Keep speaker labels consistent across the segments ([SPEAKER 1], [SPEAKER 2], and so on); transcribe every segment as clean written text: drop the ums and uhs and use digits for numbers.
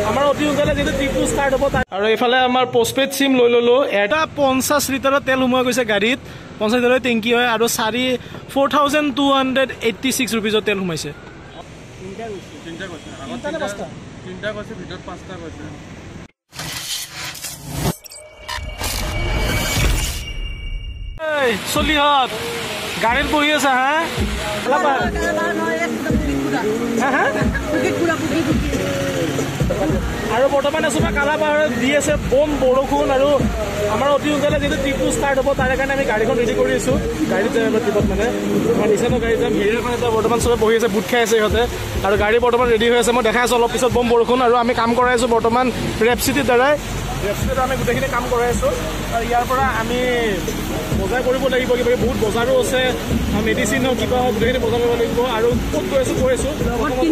[SPEAKER 1] আমাৰ অতি সোনকালে যেতিয়া ট্ৰিপটো ষ্টাৰ্ট হ'ব। আৰু এইফালে আমাৰ পোষ্টপেড চিম লৈ ল'লো। এটা 50 লিটাৰৰ তেল সোমোৱা গৈছে গাড়ীত, 50 লিটাৰৰ টেংকি হয় আৰু 4,286 ৰুপিজৰ তেল সোমাইছে। চলিহত গাড়ীত বহি আছে হা আৰু বৰ্তমান আছো মই কালাপাহাৰত দি আছে বম বৰষুণ। আৰু আমাৰ অতি সোনকালে যেতিয়া ট্ৰিপটো ষ্টাৰ্ট হ'ব তাৰে কাৰণে আমি গাড়ীখন ৰেডি কৰি আছোঁ। গাড়ীত যাম ট্ৰিপত মানে নিচানৰ গাড়ীত যাম। হেৰিখন এটা বৰ্তমান চবে বহি আছে, বুট খাই আছে সিহঁতে। আৰু গাড়ী বৰ্তমান ৰেডি হৈ আছে, মই দেখাই আছোঁ অলপ পিছত বম বৰষুণ। আৰু আমি কাম কৰাই আছোঁ বৰ্তমান ৰেপ চিটিৰ দ্বাৰাই। ৰেপ চিটিত আমি গোটেইখিনি কাম কৰাই আছোঁ। আৰু ইয়াৰ পৰা আমি বজাৰ কৰিব লাগিব, কিবা বহুত বজাৰো আছে, মেডিচিন হওক কিবা হওক গোটেইখিনি বজাৰ কৰিব লাগিব। আৰু ক'ত গৈ আছোঁ কৈ আছোঁ আৰু 3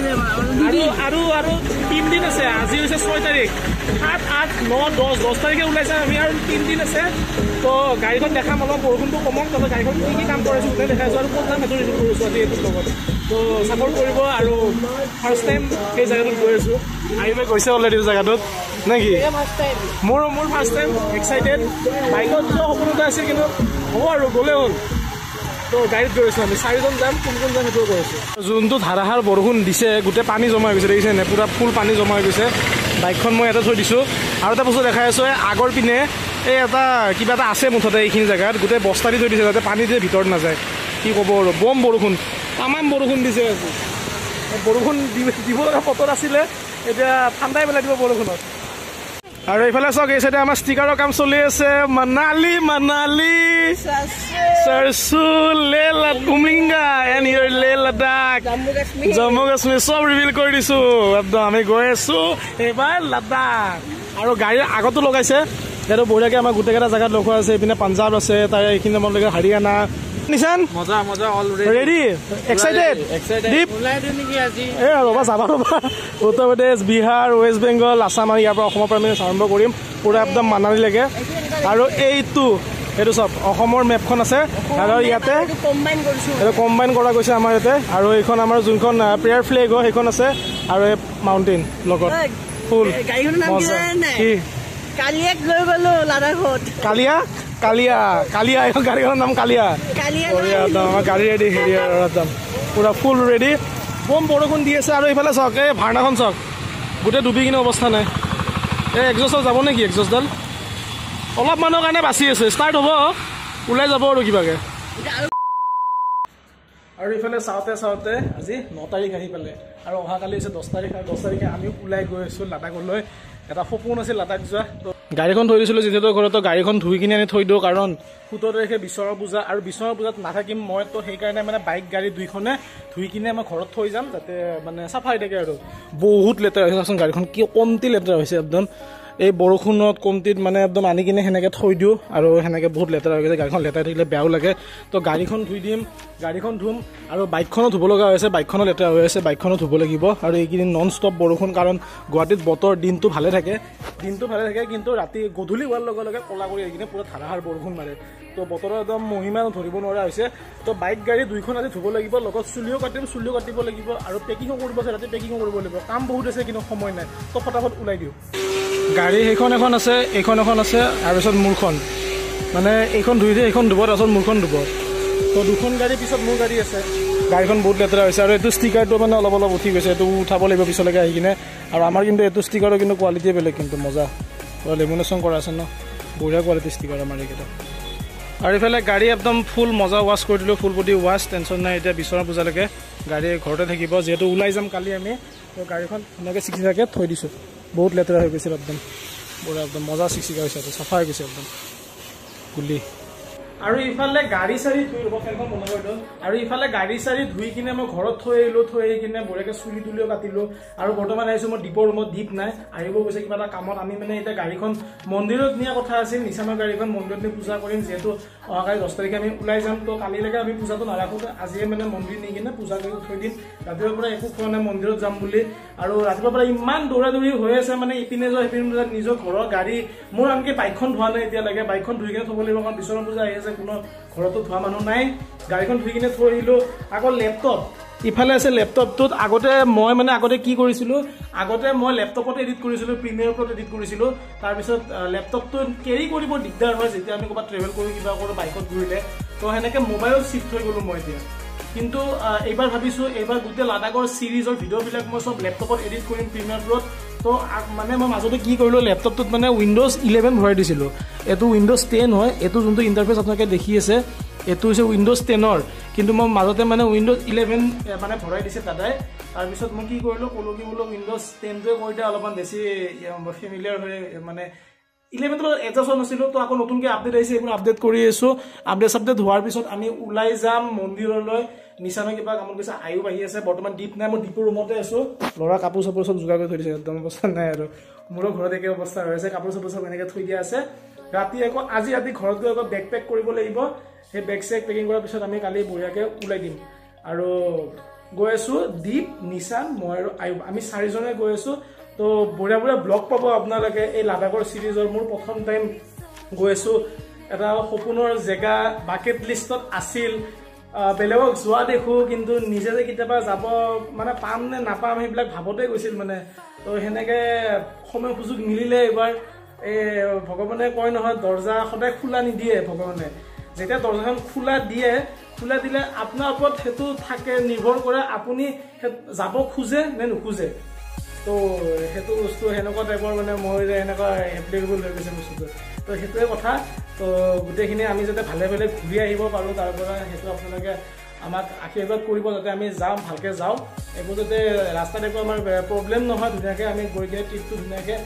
[SPEAKER 1] দিন আছে। আজি হৈছে 6 তাৰিখ, 7, 8, 9, 10 তাৰিখে ওলাইছে আমি, আৰু 3 দিন আছে। তো গাড়ীখন দেখাম, অলপ বৰষুণটো কমক তাতে গাড়ীখন কি কি কাম কৰিছোঁ গোটেই দেখাইছোঁ। আৰু ক'ত যাম সেইটো ৰিভিউ কৰিছোঁ আজি এইটোৰ লগত। তো চাপৰ্ট কৰিব। আৰু ফাৰ্ষ্ট টাইম সেই জেগাটোত গৈ আছোঁ। আহিলে গৈছে অলৰেডি জেগাটোত নে কি? মোৰ ফাৰ্ষ্ট টাইম এক্সাইটেড। বাইকত যোৱা সপোনতে আছিল কিন্তু হ'ব আৰু গ'লে হ'ল। তো গাড়ীত গৈ আছোঁ আমি 4জন যাম, কোন কোন যাম সেইটোও কৈ আছোঁ। যোনটো ধাৰাসাৰ বৰষুণ দিছে গোটেই পানী জমা হৈ গৈছে, দেখিছে নে? পূৰা ফুল পানী জমা হৈ গৈছে। বাইকখন মই ইয়াতে থৈ দিছোঁ। আৰু এটা বস্তু দেখাই আছোঁ, আগৰ পিনে এই এটা কিবা এটা আছে মুঠতে এইখিনি জেগাত গোটেই বস্তা দি থৈ দিছে যাতে পানী দিয়ে ভিতৰত নাযায়। কি ক'ব আৰু বম বৰষুণ, তামাম বৰষুণ দিছে। বৰষুণ দিব লগা বতৰ আছিলে, এতিয়া ঠাণ্ডাই পেলাই দিব বৰষুণত। আৰু এইফালে চাওক, এই চাইডে আমাৰ ষ্টিকাৰৰ কাম চলি আছে। মানালী চৰচু লে লাডুমিংগা এণ্ড ইয়ৰ লে লাডাখ জম্মু কাশ্মীৰ চব ৰিভিল কৰি দিছোঁ। একদম আমি গৈ আছোঁ এইবাৰ লাডাখ। আৰু গাড়ীৰ আগতো লগাইছে, যিহেতু বঢ়িয়াকৈ আমাৰ গোটেইকেইটা জেগাত লগোৱা আছে। এইপিনে পাঞ্জাৱ আছে, তাৰে এইখিনি আমালৈকে হাৰিয়ানা। নিচান
[SPEAKER 2] মজা অলৰেডি
[SPEAKER 1] ৰেডি, এক্সাইটেড দীপ এই ৰ'বা যাবা ৰ'বা। উত্তৰ প্ৰদেশ, বিহাৰ, ৱেষ্ট বেংগল, আছাম আৰু ইয়াৰ পৰা অসমৰ পৰা আমি আৰম্ভ কৰিম পুৰা একদম মানালীলৈকে। আৰু এইটো চব অসমৰ মেপখন আছে আৰু ইয়াতে এইটো কম্বাইন কৰা গৈছে আমাৰ ইয়াতে। আৰু এইখন আমাৰ যোনখন প্ৰেয়াৰ ফ্লেগ হয় সেইখন আছে, আৰু এই মাউণ্টেইন লগত ফুল কি কালিয়া এখন গাড়ীখনৰ নাম কালিয়া। আমাৰ গাড়ী ৰেডি, হেৰি যাম পুৰা ফুল ৰেডি। বম বৰষুণ দি আছে। আৰু এইফালে চাওক, এই ভাৰনাখন চাওক গোটেই ডুবি কিনে অৱস্থা নাই। এই একজষ্টডাল যাব নেকি? একজষ্টডাল অলপ মানুহৰ কাৰণে বাচি আছে, ষ্টাৰ্ট হ'ব, ওলাই যাব আৰু কিবাকে। আৰু ইফালে চাওঁতে আজি 9 তাৰিখ আহি পালে, আৰু অহাকালি হৈছে 10 তাৰিখ। আৰু 10 তাৰিখে আমিও ওলাই গৈ আছোঁ লাডাখলৈ। এটা সপোন আছিল লাডাখ যোৱা। তো গাড়ীখন থৈ দিছিলোঁ যিহেতু ঘৰতো, গাড়ীখন ধুই কিনে আনি থৈ দিওঁ, কাৰণ 17 তাৰিখে বিশ্বকৰ্মা পূজা, আৰু বিশ্বকৰ্মা পূজাত নাথাকিম মই। তো সেইকাৰণে মানে বাইক গাড়ী দুইখনে ধুই কিনে মই ঘৰত থৈ যাম, যাতে মানে চাফা হৈ থাকে। আৰু বহুত লেতেৰা হৈছে, চাচোন গাড়ীখন কি কমটি লেতেৰা হৈছে একদম। এই বৰষুণত কমটিত মানে একদম আনি কিনে সেনেকৈ থৈ দিওঁ, আৰু সেনেকৈ বহুত লেতেৰা হৈ গৈছে। গাড়ীখন লেতেৰা থাকিলে বেয়াও লাগে। তো গাড়ীখন ধুই দিম, গাড়ীখন ধুম, আৰু বাইকখনো ধুব লগা হৈ আছে, বাইকখনো লেতেৰা হৈ আছে, বাইকখনো ধুব লাগিব। আৰু এইকেইদিন নন ষ্টপ বৰষুণ, কাৰণ গুৱাহাটীত বতৰ দিনটো ভালে থাকে, কিন্তু ৰাতি গধূলি হোৱাৰ লগে লগে ক'লা কৰি আহি কিনে পুৰা ধাৰাসাৰ বৰষুণ মাৰে। তো বতৰৰ একদম মহিমা ধৰিব নোৱাৰা হৈছে। তো বাইক গাড়ী দুইখন আজি ধুব লাগিব, লগত চুলিও কাটিব লাগিব, আৰু পেকিঙো কৰিব আছে, ৰাতি পেকিঙো কৰিব লাগিব। কাম বহুত আছে কিন্তু সময় নাই, তো ফটাফট ওলাই দিওঁ। গাড়ী সেইখন এখন আছে, এইখন এখন আছে, আৰু পিছত মোৰখন, মানে এইখন ধুই দিয়ে, এইখন ধুব, তাৰপিছত মোৰখন ধুব। তো দুখন গাড়ী পিছত মোৰ গাড়ী আছে। গাড়ীখন বহুত লেতেৰা হৈছে, আৰু এইটো ষ্টিকাৰটো মানে অলপ উঠি গৈছে, এইটো উঠাব লাগিব পিছলৈকে আহি কিনে। আৰু আমাৰ কিন্তু এইটো ষ্টিকাৰৰ কিন্তু কোৱালিটিয়ে বেলেগ, কিন্তু মজা, লেমিনেশ্যন কৰা আছে ন, বঢ়িয়া কোৱালিটিৰ ষ্টিকাৰ আমাৰ এইকেইটা। আৰু এইফালে গাড়ী একদম ফুল মজা ৱাছ কৰি দিলোঁ, ফুল বডি ৱাছ, টেনশ্যন নাই। এতিয়া বিশ্বকৰ্মা পূজালৈকে গাড়ী ঘৰতে থাকিব, যিহেতু ওলাই যাম কালি আমি। তো গাড়ীখন ধুনীয়াকৈ চিকিৎসাকে থৈ দিছোঁ, বহুত লেতেৰা হৈ গৈছিল একদম, বঢ়িয়া একদম মজা চিকিৎসা হৈছে, চাফা হৈ গৈছে একদম গুলি। আৰু ইফালে গাড়ী চাৰি ধুই ৰ'ব, ফেনখন বন্ধ কৰি দিওঁ। আৰু ইফালে গাড়ী চাৰি ধুই কিনে মই ঘৰত থৈ আহিলোঁ, থৈ আহি কিনে বঢ়িয়াকৈ চুলি তুলিও কাটিলোঁ। আৰু বৰ্তমান আহিছোঁ মই দীপৰ ৰুমত, দীপ নাই, আহিব গৈছে কিবা এটা কামত। আমি মানে এতিয়া গাড়ীখন মন্দিৰত নিয়া কথা আছিল, নিচানৰ গাড়ীখন মন্দিৰত নি পূজা কৰিম, যিহেতু অহাকালি 10 তাৰিখে আমি ওলাই যাম। তো কালিলৈকে আমি পূজাটো নাৰাখোঁ, আজিয়ে মানে মন্দিৰ নি কিনে পূজা কৰি থৈ দিম। ৰাতিপুৱাৰ পৰা একো খোৱা নাই, মন্দিৰত যাম বুলি। আৰু ৰাতিপুৱাৰ পৰা ইমান দৌৰা দৌৰি হৈ আছে, মানে ইপিনে যোৱা সিপিনে যোৱা, নিজৰ ঘৰৰ গাড়ী। মোৰ আনকি বাইকখন ধোৱা নাই এতিয়ালৈকে, বাইকখন ধুই কিনে থ'ব লাগিব, কাৰণ বিশ্বকৰ্মা পূজা আহি আছে, কোনো ঘৰতো ধোৱা মানুহ নাই। গাড়ীখন ধুই কিনে থৈ আহিলোঁ। আকৌ লেপটপ ইফালে আছে লেপটপটোত আগতে কি কৰিছিলোঁ আগতে মই লেপটপতে এডিট কৰিছিলোঁ প্ৰিমিয়াৰ প্ৰ'ত এডিট কৰিছিলোঁ তাৰপিছত লেপটপটো কেৰি কৰিব দিগদাৰ হয় যেতিয়া আমি ক'ৰবাত ট্ৰেভেল কৰোঁ কিবা কৰোঁ বাইকত ঘূৰিলে তো সেনেকৈ মোবাইলত শ্বিফ্ট হৈ গ'লোঁ মই এতিয়া কিন্তু এইবাৰ ভাবিছোঁ এইবাৰ গোটেই লাডাখৰ চিৰিজৰ ভিডিঅ'বিলাক মই চব লেপটপত এডিট কৰিম প্ৰিমিয়াৰ প্ৰ'ত তো মানে মই মাজতে কি কৰিলোঁ লেপটপটোত মানে উইণ্ড'জ 11 ভৰাই দিছিলোঁ এইটো উইণ্ড'জ 10 হয় এইটো যোনটো ইণ্টাৰফেচ আপোনালোকে দেখি আছে এইটো হৈছে উইণ্ড'জ 10ৰ কিন্তু মই মাজতে মানে উইণ্ড'জ 11 মানে ভৰাই দিছে দাদাই তাৰপিছত মই কি কৰিলোঁ ক'লোঁ কি বোলো উইণ্ড'জ 10টোৱে কৰি দিয়া অলপমান বেছি ফেমিলিয়াৰ হৈ মানে 11টো এডজাষ্ট হোৱা নাছিলোঁ তো আকৌ নতুনকৈ আপডেট আহিছে এইবোৰ আপডেট কৰি আছোঁ আপডেট হোৱাৰ পিছত আমি ওলাই যাম মন্দিৰলৈ নিচানৰ কিবা কামত গৈছে আয়ুব আহি আছে বৰ্তমান দীপ নাই মই দীপৰ ৰুমতে আছোঁ ল'ৰা কাপোৰ চাপোৰ চব যোগাৰ কৰি থৈ দিছে একদম অৱস্থা নাই আৰু মোৰো ঘৰত একে অৱস্থা হৈ আছে কাপোৰ চাপোৰ চব এনেকৈ থৈ দিয়া আছে ৰাতি আকৌ আজি ৰাতি ঘৰত গৈ আকৌ বেগ পেক কৰিব লাগিব সেই বেগ চেক পেকিং কৰাৰ পিছত আমি কালি বঢ়িয়াকৈ ওলাই দিম আৰু গৈ আছোঁ দীপ নিচান মই আৰু আয়ুব আমি 4জনে গৈ আছোঁ তো বঢ়িয়া ব্লগ পাব আপোনালোকে এই লাডাখৰ চিৰিজৰ মোৰ প্ৰথম টাইম গৈ আছোঁ এটা সপোনৰ জেগা বাকেট লিষ্টত আছিল বেলেগক যোৱা দেখোঁ কিন্তু নিজে যে কেতিয়াবা যাব মানে পাম নে নাপাম সেইবিলাক ভাবতে গৈছিল মানে তো সেনেকৈ সময় সুযোগ মিলিলে এইবাৰ এই ভগৱানে কয় নহয় দৰ্জা সদায় খোলা নিদিয়ে ভগৱানে যেতিয়া দৰ্জাখন খোলা দিলে আপোনাৰ ওপৰত সেইটো থাকে নিৰ্ভৰ কৰে আপুনি যাব খোজে নে নোখোজে তো সেইটো বস্তু সেনেকুৱা টাইপৰ মানে মই এনেকুৱা এপ্লিকেবল হৈ গৈছে বস্তুটো তো সেইটোৱে কথা তো গোটেইখিনি আমি যাতে ভালে ঘূৰি আহিব পাৰোঁ তাৰ পৰা সেইটো আপোনালোকে আমাক আশীৰ্বাদ কৰিব যাতে আমি যাওঁ ভালকৈ যাওঁ এইবোৰ যাতে ৰাস্তাত একো আমাৰ প্ৰব্লেম নহয় ধুনীয়াকৈ আমি গৈ কিনে ট্ৰিপটো ধুনীয়াকৈ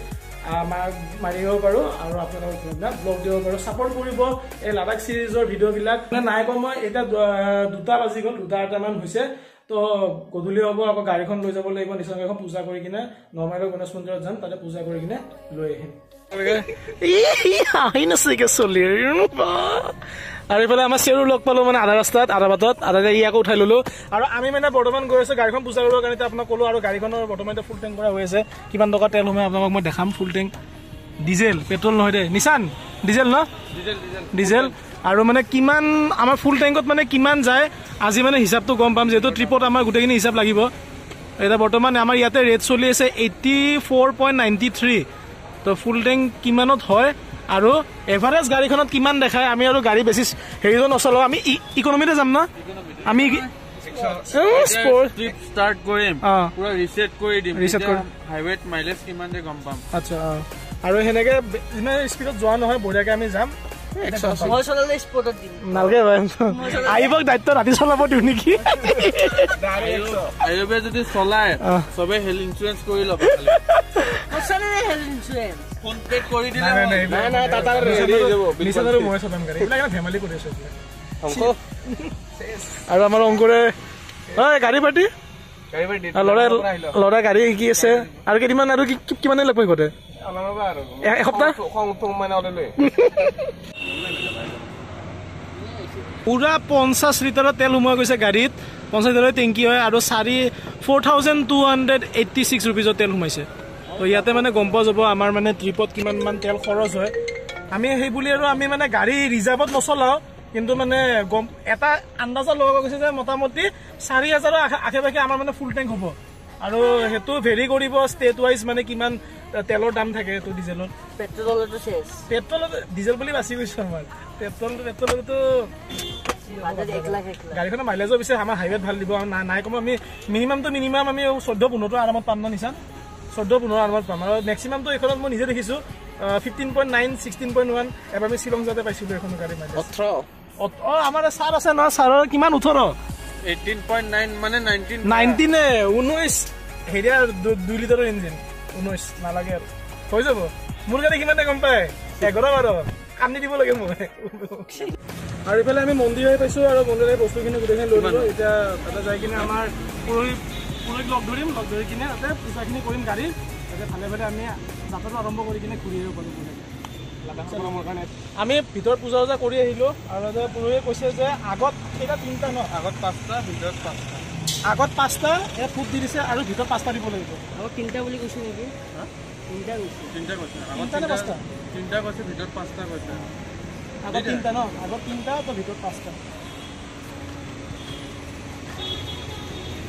[SPEAKER 1] মাৰিব পাৰোঁ আৰু আপোনালোকক ব্লগ দিব পাৰোঁ ছাপৰ্ট কৰিব এই লাডাখ চিৰিজৰ ভিডিঅ'বিলাক নাই কম মই এতিয়া 2টা বাজি গ'ল 2:08মান হৈছে তো গধূলি হ'ব আকৌ গাড়ীখন লৈ যাব লাগিব নিশ্চয় গাড়ীখন পূজা কৰি কিনে নৰ্মেল গণেশ মন্দিৰত যাম তাতে পূজা কৰি কিনে লৈ আহিম আৰু এইফালে আমাৰ চেৰু লগ পালোঁ মানে আধা ৰাস্তাত আধা বাটত আধাতে ইয়াকো উঠাই ল'লোঁ আৰু আমি মানে বৰ্তমান গৈ আছোঁ গাড়ীখন পূজা কৰিবৰ কাৰণে আপোনাক ক'লোঁ আৰু গাড়ীখনৰ বৰ্তমান ফুল টেংক কৰা হৈ আছে কিমান টকা তেল সোমাই আপোনালোকক মই দেখাম ফুল টেংক ডিজেল পেট্ৰল নহয় দে নিচান ডিজেল ন ডিজেল আৰু মানে কিমান আমাৰ ফুল টেংকত মানে কিমান যায় আজি মানে হিচাপটো গম পাম যিহেতু ট্ৰিপত আমাৰ গোটেইখিনি হিচাপ লাগিব এতিয়া বৰ্তমান আমাৰ ইয়াতে ৰেট চলি আছে 84.93 তো ফুল টেংক কিমানত হয় আৰু এভাৰেজ গাড়ীখনত কিমান দেখায় আমি আৰু গাড়ী বেছি হেৰিটো নচলাওঁ আমি ইকনমিতে যাম ন আমি
[SPEAKER 2] ষ্টাৰ্ট কৰিম পুৰা ৰিছেট কৰি দিম হাইৱেত মাইলেজ কিমান দিয়ে গম পাম
[SPEAKER 1] আচ্ছা আৰু সেনেকৈ ইমান স্পীডত যোৱা নহয় বঢ়িয়াকৈ আমি যাম নালাগে আহিবক দায়িত্ব ৰাতি চলাব দিওঁ নেকি
[SPEAKER 2] আইৰবে যদি চলাই চবে হেল্থ ইঞ্চুৰেঞ্চ কৰি ল'ব
[SPEAKER 1] আৰু আমাৰ অংকুৰে গাড়ী পাৰ্টি ল'ৰা গাড়ী শিকি আছে আৰু কেইদিনমান আৰু কিমানে লাগব ঘৰতে এসপ্তাহ পুৰা 50 লিটাৰৰ তেল সোমোৱা গৈছে গাড়ীত 50 লিটাৰৰ টেংকি হয় আৰু 4,286 ৰুপিজৰ তেল সোমাইছে তো ইয়াতে মানে গম পোৱা যাব আমাৰ মানে ট্ৰিপত কিমান তেল খৰচ হয় আমি সেই বুলি আৰু আমি মানে গাড়ী ৰিজাৰ্ভত নচলাওঁ কিন্তু মানে গম এটা আন্দাজত লগাব গৈছে যে মোটামুটি 4,000ৰ আশে-পাশে আমাৰ মানে ফুল টেংক হ'ব আৰু সেইটো ভেৰি কৰিব ষ্টেট ৱাইজ মানে কিমান তেলৰ দাম থাকে এইটো ডিজেলত পেট্ৰলত ডিজেল বুলি বাছি গৈছোঁ আমাৰ পেট্ৰলতো গাড়ীখনৰ মাইলেজো পিছে আমাৰ হাইৱেত ভাল দিব নাই কম আমি মিনিমাম আমি 14-15টো আৰামত পাম ন নিচান 14-15 আৰামত পাম আৰু মেক্সিমামটো এইখনত মই নিজে দেখিছোঁ 15.9 16.1 এবাৰ আমি শ্বিলং যাতে পাইছিলোঁ এখন গাড়ী মাইলেজ 18 আমাৰ ছাৰ আছে ন ছাৰৰ কিমান 18
[SPEAKER 2] 18.9 মানে 19
[SPEAKER 1] হেৰিয়া 2 লিটাৰৰ ইঞ্জিন 19 নালাগে আৰু হৈ যাব মোৰ গাড়ী কিমানে গম পায় 11-12 কান্দি দিব লাগে মই আৰু এইফালে আমি মন্দিৰ পাইছোঁ আৰু মন্দিৰৰ বস্তুখিনি গোটেইখিনি লৈ ল'লোঁ এতিয়া তাতে যাই কিনে আমাৰ পুৰহিত লগ ধৰি কিনে তাতে পূজাখিনি কৰিম গাড়ী তাতে ভালে আমি যাত্ৰাটো আৰম্ভ কৰি কিনে ঘূৰি আহিব পাৰোঁ কাৰণে আমি ভিতৰত পূজা চূজা কৰি আহিলোঁ আৰু পুৰোহিতে কৈছে যে আগত কেইটা 3টা ন
[SPEAKER 2] আগত 5টা ভিতৰত 5টা
[SPEAKER 1] আগত 5টা ফুট দি দিছে আৰু ভিতৰত 5টা দিব লাগিব
[SPEAKER 3] আগত 3টা বুলি কৈছে নেকি 3টা
[SPEAKER 2] কৈছে আগত 3টা কৈছে ভিতৰত 5টা কৈছে
[SPEAKER 1] আগত 3টা ন আগত 3টা তো ভিতৰত 5টা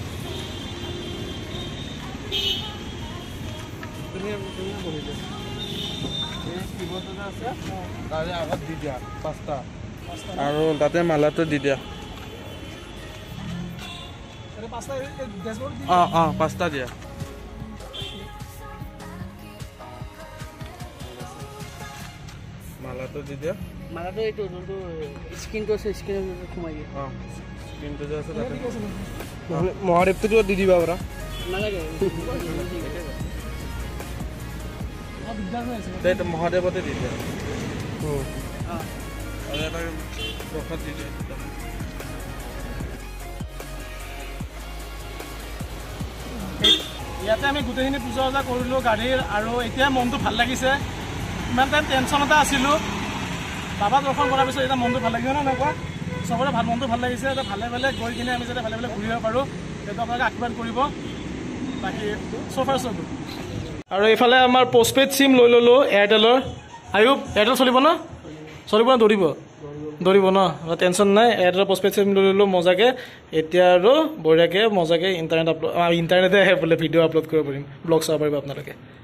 [SPEAKER 2] বহিলে এই কিবৰ্ডটো আছে তাৰে আগত দি দিয়া 5টা আৰু তাতে মালাটো দি দিয়া 5টা দিয়া মালাটো দি দিয়া
[SPEAKER 3] মালাটো এইটো যোনটো স্ক্ৰীনটো আছে স্ক্ৰীনত সোমাই দিয়ে
[SPEAKER 2] স্ক্ৰীনটো যে আছে তাতে
[SPEAKER 1] মহাদেৱটোতো দি দিবা পৰা
[SPEAKER 3] নালাগে
[SPEAKER 2] সেইটো মহাদেৱতে দি দিয়া আৰু এটা প্ৰসাদ দি দিয়া
[SPEAKER 1] ইয়াতে আমি গোটেইখিনি পূজা অৰ্চনা কৰিলোঁ গাড়ীৰ আৰু এতিয়া মনটো ভাল লাগিছে ইমান টাইম টেনশ্যন এটা আছিলোঁ বাবা দৰ্শন কৰাৰ পিছত এতিয়া মনটো ভাল লাগিছে নহয় কোৱা চবৰে ভাল মনটো ভাল লাগিছে এতিয়া ভালে ভালে গৈ কিনে আমি যাতে ভালে ভালে ঘূৰিব পাৰোঁ সেইটো আপোনালোকে আশীৰ্বাদ কৰিব বাকী চফাৰ চব আৰু এইফালে আমাৰ পোষ্টপেইড চিম লৈ ল'লোঁ এয়াৰটেলৰ আয়ুব এয়াৰটেল চলিব ন চলিব ন দৌৰিব ন টেনশ্যন নাই এয়াৰটেলৰ পোষ্টপেইড চিম লৈ ল'লোঁ মজাকৈ এতিয়া আৰু বঢ়িয়াকৈ মজাকৈ ইণ্টাৰনেটে আহে বোলে ভিডিঅ' আপলোড কৰিব পাৰিম ব্লগ চাব পাৰিব আপোনালোকে